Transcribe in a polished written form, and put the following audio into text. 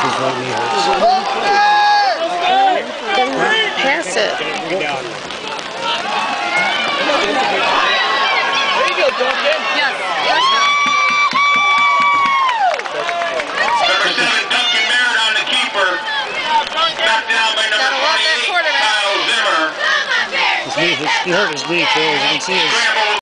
His right knee hurts. Pass it. There you go, Duncan. Yes. Number 7, Duncan Merritt on the keeper. Knocked down by number 28, Kyle Zimmer. His knee, he hurt his knee, Phil, as you can see.